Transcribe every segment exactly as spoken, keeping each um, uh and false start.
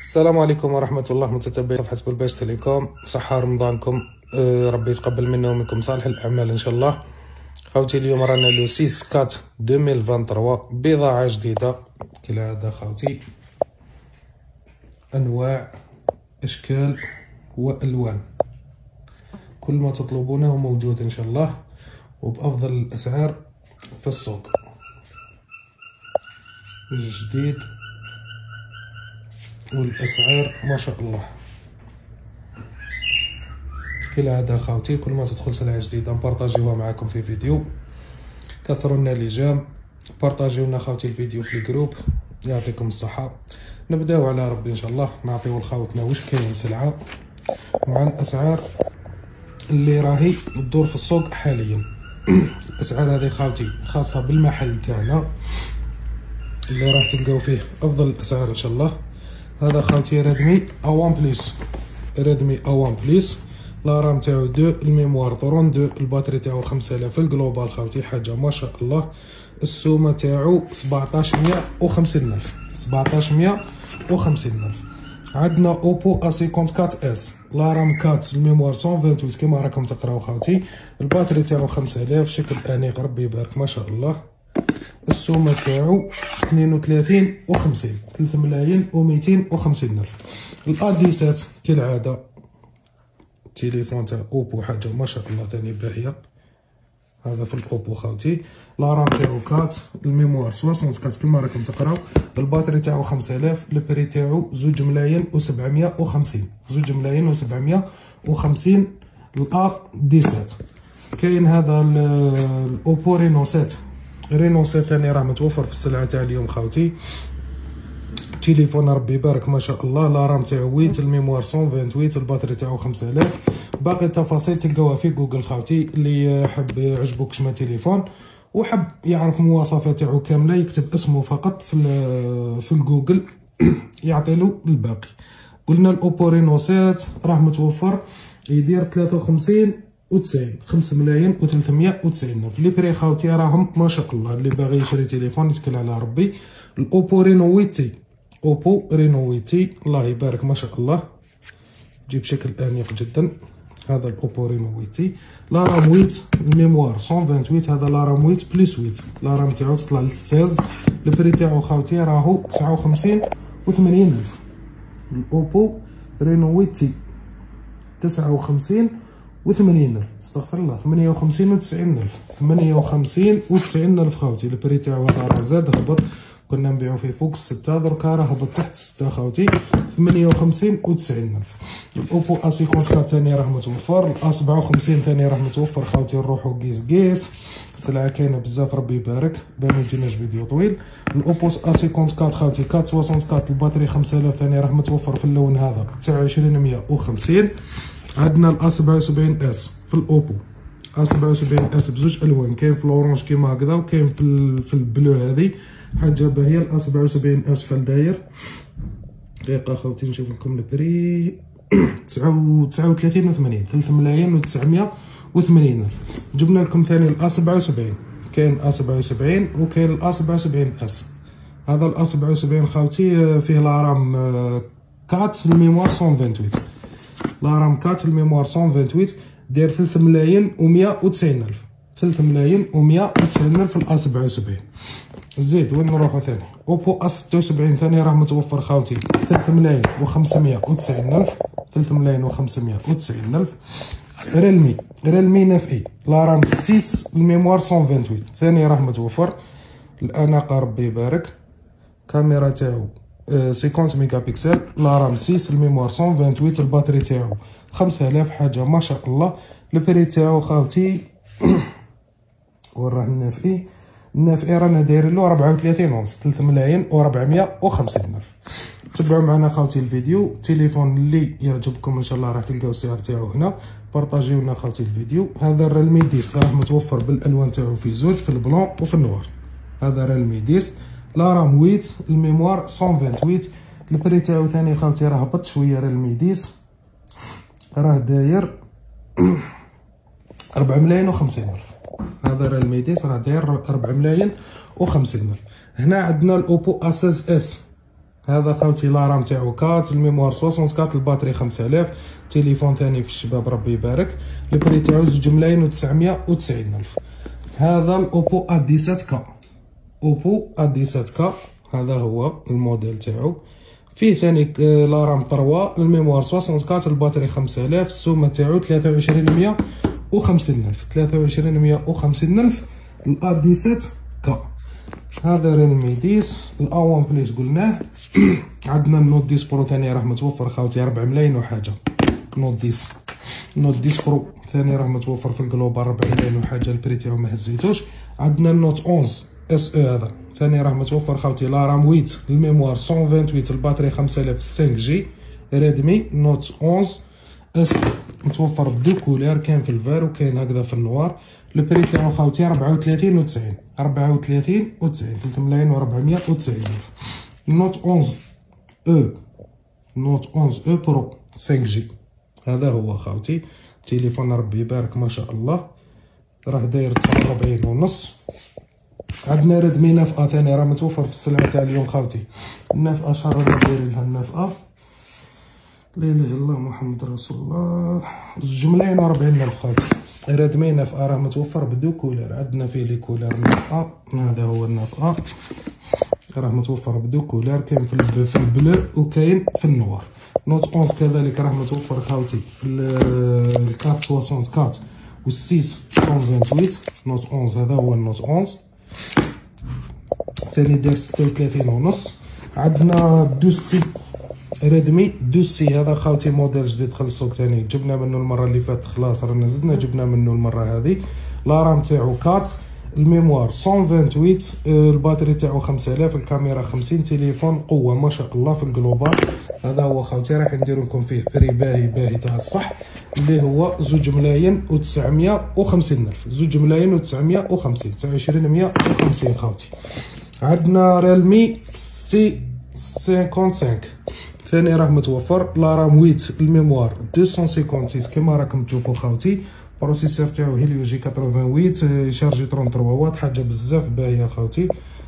السلام عليكم ورحمة الله متتبعي صفحة بلباش تيليكوم. صحة رمضانكم، أه ربي يتقبل منا ومنكم صالح الأعمال إن شاء الله. خوتي اليوم رانا لو ستة أربعة ألفين وثلاثة وعشرين بضاعة جديدة كالعادة خوتي، أنواع أشكال وألوان، كل ما تطلبونه موجود إن شاء الله وبأفضل الأسعار في السوق. جديد والأسعار ما شاء الله كالعادة خاوتي. كل ما تدخل سلعة جديدة نبارطاجيوها معاكم في فيديو. كثروا لنا لجام، بارطاجيو لنا خاوتي الفيديو في الجروب. يعطيكم الصحة. نبداو على ربي ان شاء الله، نعطيو لخاوتنا واش كاين سلعة مع الأسعار اللي راهي تدور في السوق حاليا. الأسعار هذه خاوتي خاصة بالمحل تاعنا اللي راح تلقاو فيه أفضل الأسعار ان شاء الله. هذا خاوتي ريدمي أو وان بليس، ريدمي أو وان بليس، لا رام تاعو دو، الميموار طرون دو، الباتري تاعو خمسة آلاف الجلوبال خاوتي، حاجة ما شاء الله. السومة تاعو سبعطاش مية وخمسين ألف، سبعطاش مية وخمسين ألف. عندنا اوبو ا خمسة وأربعين اس، لا رام أربعة، الميموار مية وثمانية وعشرين كيما راكم تقراو خاوتي، الباتري تاعو خمسة آلاف، شكل انيق ربي يبارك ما شاء الله. السومة تاعو اثنين وثلاثين وخمسين، ثلاثة ملايين وميتين وخمسين ألف. الاديسات كالعادة تليفون تاع اوبو، حاجة ما شاء الله تاني باهية. هذا في الاوبو خاوتي، لا رام تاعو أربعة، الميموار ستة وستين كيما راكم تقراو، الباتري تاعو خمسة آلاف، البري تاعو زوج ملايين وسبعمية وخمسين، زوج ملايين وسبعمية وخمسين. الأ ديسات كاين هذا الاوبو رينو سبعة، رينو سبعة ثاني راه متوفر في السلعة تاع اليوم خاوتي. تليفون ربي يبارك ما شاء الله، لا رام تاعو ثمانية، الميموار مية وثمانية وعشرين، الباتري تاعو خمسة آلاف. باقي التفاصيل تلقاوها في جوجل خاوتي، اللي حب يعجبو كشما تليفون وحب يعرف المواصفات تاعو كامله يكتب اسمه فقط في في الجوجل يعطيلو الباقي. قلنا الاوبو رينو سبعة راه متوفر يدير ثلاثة وخمسين وتسعين، خمسة ملايين وثلاثمية وتسعين ألف. لي بري خاوتي راهم ما شاء الله، اللي باغي يشري تليفون يتكل على ربي. الاوبو رينو ويتي، اوبو رينو ويتي الله يبارك ما شاء الله، تجي بشكل انيق جدا. هذا الاوبو رينو ويتي، لا رام ثمانية، الميموار مية وثمانية وعشرين، هذا لا رام ثمانية بلس ثمانية، لا رام تاعو تطلع ل ستة عشر. البري تاعو خاوتي راهو تسعة وخمسين وثمانين ألف. الاوبو رينو ويتي تسعة وخمسين وثمانين ألف، استغفر الله، ثمانية وخمسين وتسعين ألف، ثمانية وخمسين وتسعين ألف خاوتي. البري تاعو هذا راه زاد هبط، كنا نبيعو فيه فوق ستة، دركا راه هبط تحت ستة خاوتي، ثمانية وخمسين وتسعين ألف. الاوبو ا خمسة وأربعين ثاني راه متوفر، الأ سبعة وخمسين ثاني راه متوفر خاوتي. نروحو قيس قيس، السلعة كاينة بزاف ربي يبارك باش ميجيناش فيديو طويل. الاوبو ا خمسة وأربعين خاوتي أربعمية وثمانية وستين، الباتري خمسة آلاف ثاني راه متوفر في اللون هذا تسعة وعشرين مية وخمسين. عندنا الأ سبعة وسبعين اس في الاوبو، أ سبعة وسبعين اس بزوج الوان، كاين في الاورانج كيما هكذا وكاين في في البلو. هذه حاجه باهيه. الأ سبعة وسبعين اس شحال داير؟ دقيقه خاوتي نشوف لكم البري، تسعة وثلاثين وثمانين، ثلاثة ملايين وتسعمية وثمانين ألف. جبنا لكم ثاني الأ سبعة وسبعين، كاين الأ سبعة وسبعين وكاين الأ سبعة وسبعين اس. هذا الأ سبعة وسبعين خاوتي فيه لا رام أربعة، الميموار مية وثمانية وعشرين، لا رام أربعة، الميموار مية وثمانية وعشرين، داير ثلاثة ملايين ومية وتسعين ألف، ثلاثة ملايين ومية وتسعين ألف الأ سبعة وسبعين. زيد وين نروحو ثاني؟ اوبو ا ستة وسبعين ثاني راه متوفر خاوتي، ثلاثة ملايين وخمسمية وتسعين ألف، ثلاثة ملايين وخمسمية وتسعين ألف. ريلمي، ريلمي ناف اي، لا رام ستة، الميموار مية وثمانية وعشرين ثاني راه متوفر. الاناقه ربي يبارك، كاميرا تاعو خمسين ميجا بكسل، لا رام ستة، الميموار مية وثمانية وعشرين، الباتري تاعو خمسة آلاف، حاجه ما شاء الله. البري تاعو خاوتي وين راه الناف اي؟ الناف اي رانا دايرين له أربعة وثلاثين ونص، ثلاثة ملايين وربعمية وخمسين ألف. تبعوا معنا خاوتي الفيديو. التليفون اللي يعجبكم ان شاء الله راح تلقاو السعر تاعو هنا، بارطاجيو لنا خاوتي الفيديو. هذا الريلمي عشرة راه متوفر بالالوان تاعو في زوج، في البلون وفي النوار. هذا ريلمي عشرة، لا رام ثمانية، الميموار مية وثمانية وعشرين، البري تاعو ثاني خاوتي راه هبط شويه. ريلمي عشرة راه داير أربعة ملايين وخمسين ألف. هذا ريلمي عشرة راه داير أربعة ملايين وخمسين ألف. هنا عندنا الاوبو ا ستة اس، هذا خاوتي لا رام تاعو كات، الميموار أربعة وستين، الباتري خمسة آلاف. تليفون ثاني في الشباب ربي يبارك. البري تاعو زوج ملايين وتسعمية وتسعين الف. هذا الاوبو ا سبعة عشر كا، اوبو ا سبعة عشر كا، هذا هو الموديل تاعو. فيه ثاني لا رام ثلاثة، الميموار أربعة وستين، الباتري خمسة آلاف. السومه تاعو ثلاثة وعشرين مية وخمسين الف، ثلاثة وعشرين مية وخمسين الف الا سبعة عشر كا. هذا ريلمي عشرة. الا واحد بليس قلناه. عندنا النوت عشرة برو ثاني راه متوفر خاوتي ربعة ملايين وحاجه. نوت عشرة، نوت عشرة برو ثاني راه متوفر في الجلوبال ربعة ملايين وحاجه، البري تاعو ما هزيتوش. عندنا النوت احد عشر اس او، هذا ثاني راه متوفر خاوتي لا رام ثمانية، الميموار مية وثمانية وعشرين، الباتري خمسة آلاف خمسة جي. ريدمي نوت احد عشر اس متوفر بدو كولير، كاين في الفار وكاين هكذا في النوار. البري تاعو خاوتي ربعة وثلاثين وتسعين، ربعة وثلاثين وتسعين، ثلاثة ملايين وربعمية وتسعين الف. النوت احد عشر او، نوت احد عشر او برو خمسة جي، هذا هو خاوتي. تليفون ربي يبارك ما شاء الله، راه داير تسعة وأربعين ونص. عندنا ريدمي تسعة ا ثاني راه متوفر في السلعه تاع اليوم خاوتي. تسعة ا شحال رانا دايرين لها تسعة ا؟ لا اله الا الله محمد رسول الله، زوج ملايين وربعين الف خاوتي. ريدمي تسعة ا راه متوفر بدو كولر، عندنا فيه لي كولر تسعة ا، هذا هو تسعة ا راه متوفر بدو كولر، كاين في البلو في البلو وكاين في النوار. نوت احد عشر كذلك راه متوفر خاوتي في الكات أربعة وستين و ستة مية وثمانية وعشرين. نوت احد عشر هذا هو النوت احد عشر ثاني داير ستة وثلاثين ونص. عندنا دوز سي، ريدمي دوز سي، هذا خاوتي موديل جديد دخل السوق ثاني، جبنا منه المره اللي فاتت خلاص رانا زدنا جبنا منه المره هذه. لا رام تاعو أربعة، الميموار مية وثمانية وعشرين، الباتري تاعو خمسة آلاف، الكاميرا خمسين. تليفون قوه ما شاء الله في الجلوبال. هذا هو خاوتي، راح ندير لكم فيه بري باهي باهي تاع الصح، اللي هو زوج ملايين وتسعمية وخمسين الف، زوج ملايين وتسعمية وخمسين، تسعة وعشرين مية وخمسين خاوتي. عندنا ريلمي سي خمسة وخمسين ثاني راه متوفر، لا رام ثمانية، الميموار مئتين وستة وخمسين كما راكم تشوفوا خاوتي. بروسيسور تاعو هيليو جي ثمانية وثمانين، يشارجي ثلاثة وثلاثين واط، حاجه بزاف باهيه خاوتي.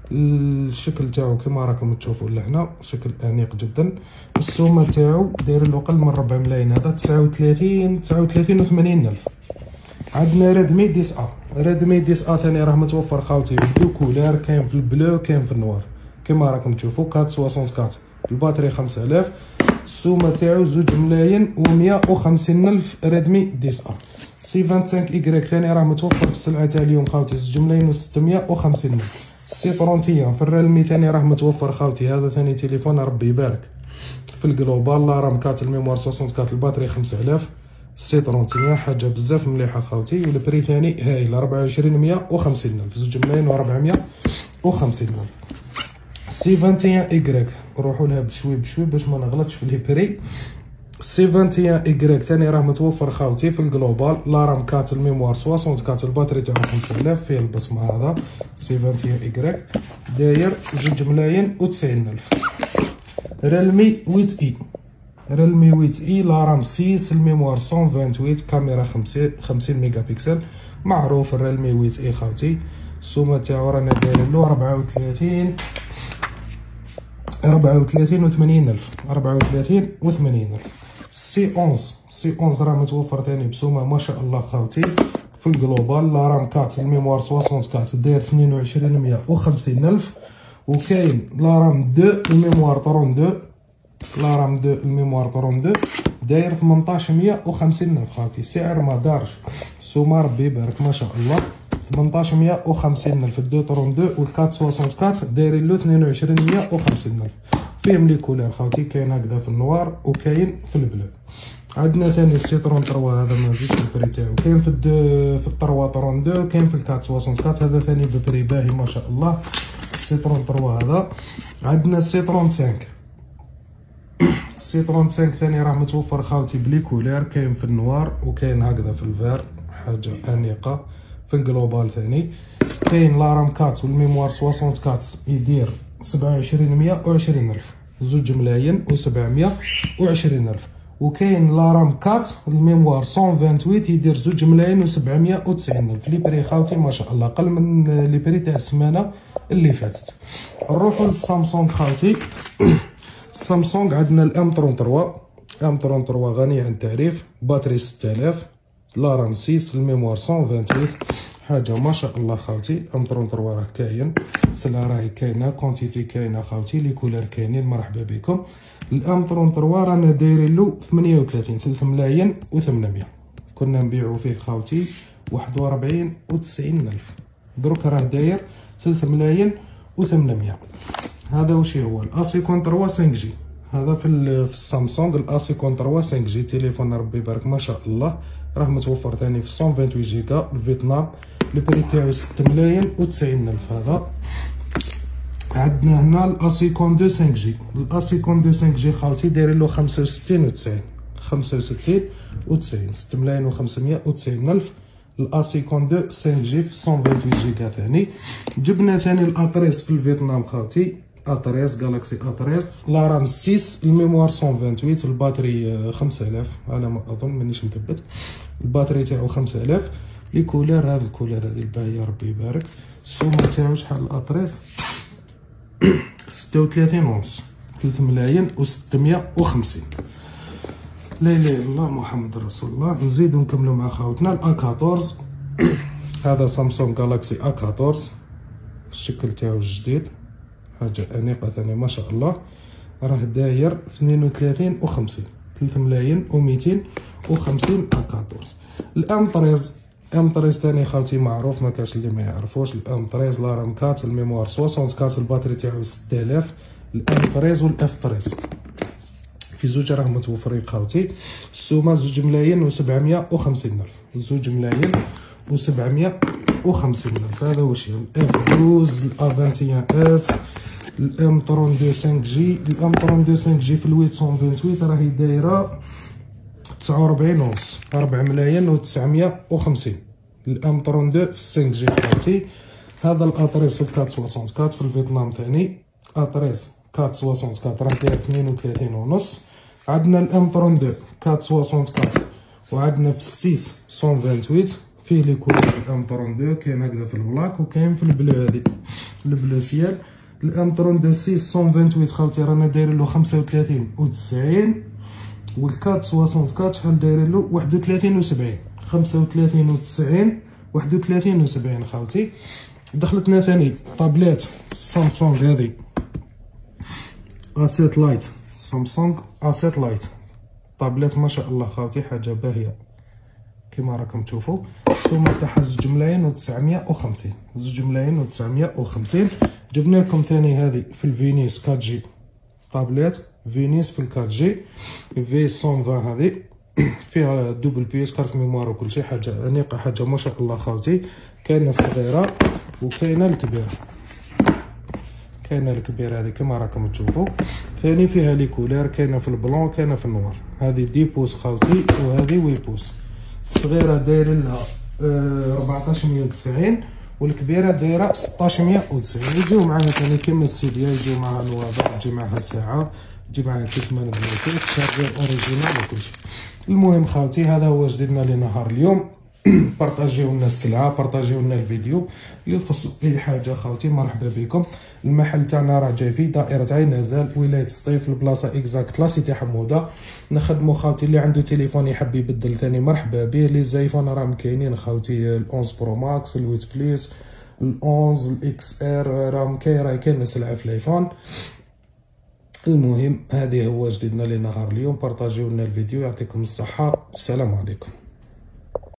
الشكل تاعو كما راكم تشوفوا لهنا، شكل انيق جدا. السومه تاعو داير له اقل من ربعة ملايين، هذا تسعة وثلاثين تسعة وثلاثين وثمانين الف. عندنا ريدمي تسعة ا، ريدمي تسعة ا ثاني راه متوفر خاوتي بدو كولار، كاين في البلو كاين في النوار كما راكم تشوفوا. أربعمية وأربعة وستين، الباتري خمسة آلاف. السومه تاعو زوج ملايين ومية وخمسين الف. ريدمي تسعة سي خمسة وعشرين إيكغيك ثاني راه متوفر في السلعه تاع اليوم خاوتي، زوج ملايين وستمية وخمسين الف. سي ثلاثين في الريلمي ثاني راه متوفر خاوتي، هذا ثاني تليفون ربي يبارك في الجلوبال. لا رام أربعة، الميموار ستة وستين، الباتري خمسة آلاف. سي ثلاثين حاجه بزاف مليحه خاوتي، والبري ثاني هايل ربعة وعشرين مية وخمسين الف، زوج ملايين وربعمية وخمسين الف. سي واحد وعشرين إيكغيك نروحوا لها بشوي بشوي باش ما نغلطش في لي بري. سي واحد وعشرين إيكغيك ثاني راه متوفر خاوتي في الجلوبال. لا رام أربعة، الميموار ستة، الباتري تاعو خمسة آلاف، فيه البصمه هذا. سي واحد وعشرين إيكغيك داير زوج ملايين وتسعين الف. ريلمي ثمانية اي، ريلمي ثمانية اي، لا رام ستة، الميموار مية وثمانية وعشرين، كاميرا خمسين ميجا بكسل. معروف الريلمي ثمانية اي خاوتي. السومه تاعو رانا دايرين له ربعة وثلاثين ربعة وثلاثين وثمانين الف، ربعة وثلاثين وثمانين الف. سي احد عشر، سي احد عشر راه متوفر ثاني بسومه ما شاء الله خاوتي في الجلوبال. لا رام أربعة، الميموار أربعة وستين، داير اثنين وعشرين مية وخمسين الف. وكاين لا رام اثنين، الميموار اثنين وثلاثين، لا رام اثنين، الميموار اثنين وثلاثين، داير ثمنطاش مية وخمسين الف خاوتي. سعر ما دارش، السومه ربي يبارك ما شاء الله، ثمنطاش مية وخمسين الف. اثنين اثنين وثلاثين و أربعة وستين دايرين له اثنين وعشرين مية وخمسين الف. فيهم لي كولور خاوتي، كاين هكذا في النوار وكاين في البلو. عندنا ثاني السيترون ثلاثة، هذا ما زيدش البري تاعو، كاين في الدو في الثلاثة اثنين وثلاثين، كاين في الأربعة وستين، هذا ثاني ببري باهي ما شاء الله. السيترون ثلاثة هذا. عندنا السي خمسة وثلاثين، السي خمسة وثلاثين ثاني راه متوفر خاوتي بلي كولور، كاين في النوار وكاين هكذا في الفار، حاجه انيقه في الجلوبال ثاني. كاين لا رام أربعة والميموار أربعة وستين يدير سبعة وعشرين مية وعشرين الف، زوج ملايين وسبعمية وعشرين الف. وكاين لا رام أربعة الميموار مية وثمانية وعشرين يدير زوج ملايين وسبعمية وتسعين الف. لي بري خاوتي ما شاء الله اقل من لي بري تاع السمانه اللي فاتت. نروحوا للسامسونج خاوتي. سامسونج عندنا الام ثلاثة وثلاثين ام ثلاثة وثلاثين غني عن التعريف، باتري ستة آلاف، لا رام ستة، الميموار مية وثمانية وعشرين، حاجه ما شاء الله خاوتي. ام ثلاثة وثلاثين راه كاين، السلعه راهي كاينه، كونتيتي كاينه خاوتي، لي كولر كاينين، مرحبا بكم. الام ثلاثة وثلاثين رانا دايرين له ثمانية وثلاثين ثلاثة ملايين وثمنمية، كنا نبيعو فيه خاوتي واحد وربعين وتسعين الف، دروك راه داير ثلاثة ملايين وثمنمية. هذا وش هو الاسيكون ثلاثة خمسة جي، هذا في في السامسونج الاسيكون ثلاثة خمسة جي، تليفون ربي يبارك ما شاء الله، راه متوفر ثاني في مية وثمانية وعشرين جيجا الفيتنام، البري تاعو ستة ملايين وتسعين الف. هذا عندنا هنا الاسيكون اثنين خمسة جي، الاسيكون اثنين خمسة جي خاوتي دايرين له خمسة وستين وتسعين، خمسة وستين وتسعين، ستة ملايين وخمسمية وتسعين الف. الاسيكون اثنين خمسة جي في مية وثمانية وعشرين جيجا ثاني. جبنا ثاني الاتريس في الفيتنام خاوتي، اتريس جالاكسي اتريس، لا رام ستة، الميموار مية وثمانية، الباتري خمسة آلاف على ما اظن مانيش مثبت، الباتري تاعو خمسة آلاف. لي كولر هاد الكولر هادي الباهيه ربي يبارك. السومه تاعو شحال الاتريس؟ ستة وثلاثين ونص، ثلاثة ملايين وستمية وخمسين. لا اله الا الله محمد رسول الله. نزيدو نكملو مع خاوتنا الا أربعطاش، هذا سامسونج جالاكسي اي أربعطاش، الشكل تاعو الجديد، حاجه انيقه ثاني ما شاء الله، راه داير اثنين وثلاثين وخمسين، ثلاثة ملايين وميتين وخمسين أربعطاش. الام ثلاثة ام ثلاثة ثاني خاوتي معروف، ما كاش اللي ما يعرفوش. الام ثلاثة لا رام أربعة، الميموار أربعة وستين، الباتري تاعو ستة آلاف. الام ثلاثة والاف ثلاثة في زوج راه متوفرين خاوتي. السومه زوج ملايين وسبعمية وخمسين الف، زوج ملايين وسبعمية وخمسين الف. هذا واش الاف اثناشر، الافانتيان اس، الام اثنين وثلاثين خمسة جي. الام اثنين وثلاثين خمسة جي في ال ثمانمية وثمانية وعشرين راهي دايره تسعة وأربعين ونص، أربعة ملايين وتسعمية وخمسين. الام اثنين وثلاثين في خمسة جي خاوتي. هذا الاتريس في أربعمية وأربعة في الفيتنام ثاني، اتريس أربعمية وأربعة راه داير اثنين وثلاثين ونص. عندنا الام اثنين وثلاثين أربعمية وأربعة، وعندنا في السيس مية وثمانية فيه لي كولور. الام اثنين وثلاثين كاين هكذا في البلاك وكاين في البلو، هذه البلو سيال. الام اثنين وثلاثين سيس مية وثمانية خاوتي رانا دايرين له خمسة وثلاثين وتسعين، وال أربعمية وأربعة شحال دايرين له واحد وثلاثين وسبعين، خمسة وثلاثين وتسعين، واحد وثلاثين وسبعين خاوتي. دخلتنا ثاني طابلات سامسونج، هذه اسيت لايت، سامسونج اسيت لايت، طابلات ما شاء الله خاوتي، حاجه باهيه كما راكم تشوفوا. السومه تاعها زوج ملايين وتسعمية وخمسين، زوج ملايين وتسعمية وخمسين. جبنا لكم ثاني هذه في الفينيس أربعة جي، طابلات فينيس في الأربعة جي في مية وعشرين، هذه فيها دوبل بيس، كارت ميموار وكل شيء، حاجه انيقه، حاجه ما شاء الله خاوتي. كاينه الصغيره وكاينه الكبيره، كاينه الكبيره هذه كما راكم تشوفوا. ثاني فيها لي كولير، كاينه في البلون كاينه في النوار. هذه دي بوس خاوتي وهذه وي بوس. الصغيره دايرين لها أربعطاش مية وتسعين والكبيره دايره ستطاش مية وتسعين. يجيو معاها ثاني كيما السيديا، يجيو معاها نوافذ، تجي معاها ساعه، تجي معاها كتمان بلوتوث، شارجر اوريجينال وكلشي. المهم خاوتي هذا هو جديدنا لنهار اليوم. بارطاجيو لنا السلعه، بارطاجيو لنا الفيديو اللي تخصو اي حاجه خاوتي، مرحبا بكم. المحل تاعنا راه جاي في دائره عين نزال، ولايه سطيف، البلاصه اكزاكت لا سيتي حموده. نخدمو خاوتي اللي عنده تليفون يحب يبدل ثاني مرحبا به. لي زايفون راهم كاينين خاوتي، ال11 برو ماكس، ال8 بليس، ال11 الاكس ار، راهم كاين راه كاين سلعه في الايفون. المهم هذه هو جديدنا لنهار اليوم، بارطاجيو لنا الفيديو، يعطيكم الصحه، السلام عليكم.